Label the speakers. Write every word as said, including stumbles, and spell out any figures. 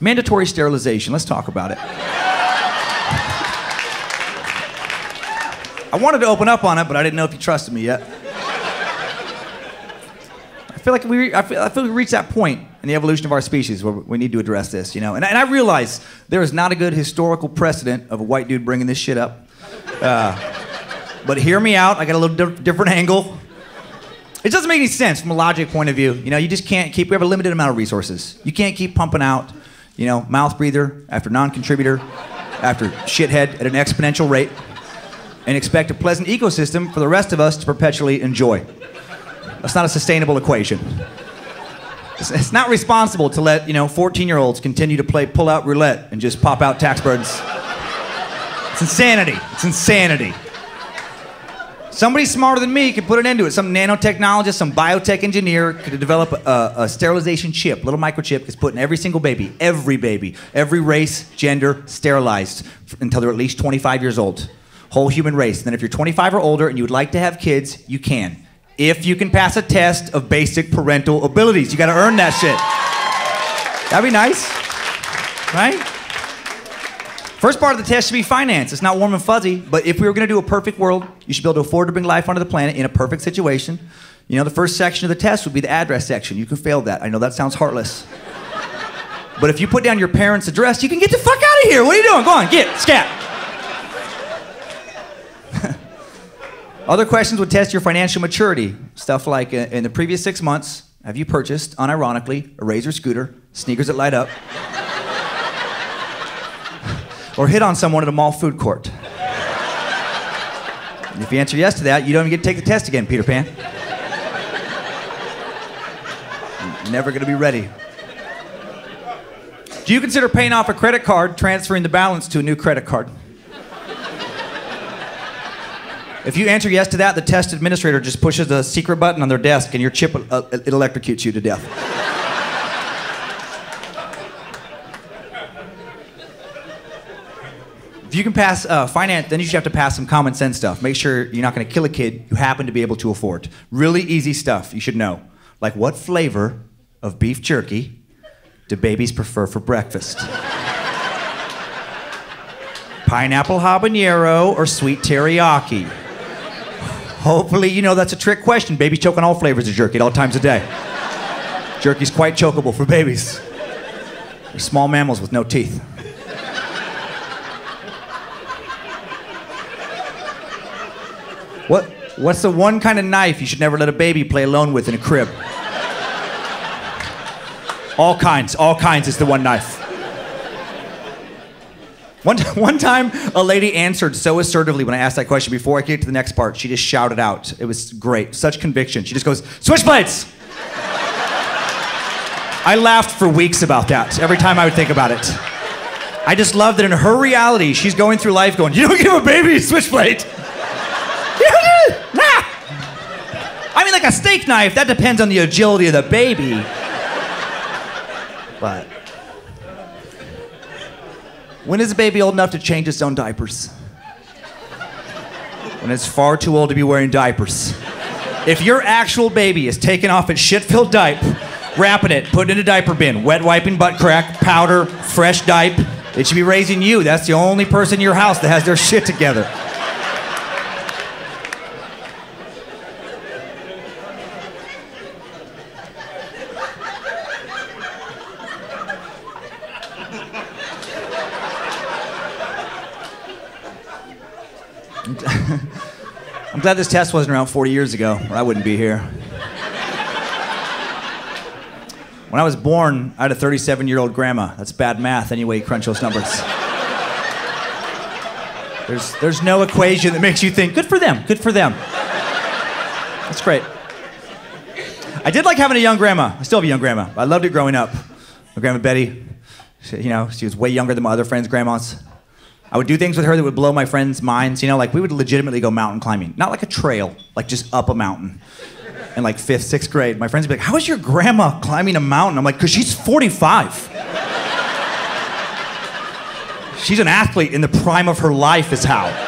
Speaker 1: Mandatory sterilization. Let's talk about it. I wanted to open up on it, but I didn't know if you trusted me yet. I feel like we, I feel, I feel we reached that point in the evolution of our species where we need to address this, you know. And, and I realize there is not a good historical precedent of a white dude bringing this shit up. Uh, but hear me out. I got a little di- different angle. It doesn't make any sense from a logic point of view. You know, you just can't keep. We have a limited amount of resources. You can't keep pumping out, you know, mouth breather after non-contributor after shithead at an exponential rate, and expect a pleasant ecosystem for the rest of us to perpetually enjoy. That's not a sustainable equation. It's, it's not responsible to let, you know, fourteen-year-olds continue to play pull-out roulette and just pop out tax burdens. It's insanity. It's insanity. Somebody smarter than me could put an end to it. Some nanotechnologist, some biotech engineer could develop a, a sterilization chip, little microchip that's put in every single baby, every baby, every race, gender, sterilized until they're at least twenty-five years old. Whole human race. And then if you're twenty-five or older and you would like to have kids, you can. If you can pass a test of basic parental abilities. You gotta earn that shit. That'd be nice, right? First part of the test should be finance. It's not warm and fuzzy, but if we were gonna do a perfect world, you should be able to afford to bring life onto the planet in a perfect situation. You know, the first section of the test would be the address section. You can fail that. I know that sounds heartless. But if you put down your parents' address, you can get the fuck out of here. What are you doing? Go on, get, scat. Other questions would test your financial maturity. Stuff like, uh, in the previous six months, have you purchased, unironically, a Razor scooter, sneakers that light up, or hit on someone at a mall food court? And if you answer yes to that, you don't even get to take the test again, Peter Pan. You're never gonna be ready. Do you consider paying off a credit card, transferring the balance to a new credit card? If you answer yes to that, the test administrator just pushes a secret button on their desk and your chip, uh, it electrocutes you to death. If you can pass uh, finance, then you should have to pass some common sense stuff. Make sure you're not going to kill a kid you happen to be able to afford. Really easy stuff you should know. Like, what flavor of beef jerky do babies prefer for breakfast? Pineapple habanero or sweet teriyaki? Hopefully you know that's a trick question. Babies choke on all flavors of jerky at all times of day. Jerky's quite chokeable for babies. They're small mammals with no teeth. What, what's the one kind of knife you should never let a baby play alone with in a crib? All kinds, all kinds is the one knife. One, one time, a lady answered so assertively when I asked that question. Before I get to the next part, she just shouted out. It was great. Such conviction. She just goes, "Switchblades!" I laughed for weeks about that, every time I would think about it. I just love that in her reality, she's going through life going, "You don't give a baby a switchblade." Nah. I mean, like a steak knife, that depends on the agility of the baby. But when is a baby old enough to change its own diapers? When it's far too old to be wearing diapers. If your actual baby is taking off its shit-filled diaper, wrapping it, putting it in a diaper bin, wet wiping butt crack, powder, fresh diaper, it should be raising you. That's the only person in your house that has their shit together. I'm glad this test wasn't around forty years ago, or I wouldn't be here. When I was born, I had a thirty-seven-year-old grandma. That's bad math anyway, you crunch those numbers. There's, there's no equation that makes you think, good for them, good for them. That's great. I did like having a young grandma. I still have a young grandma. I loved it growing up. My grandma Betty, she, you know, she was way younger than my other friends' grandmas. I would do things with her that would blow my friends' minds. You know, like we would legitimately go mountain climbing. Not like a trail, like just up a mountain. In like fifth, sixth grade, my friends would be like, how is your grandma climbing a mountain? I'm like, because she's forty-five. She's an athlete in the prime of her life is how.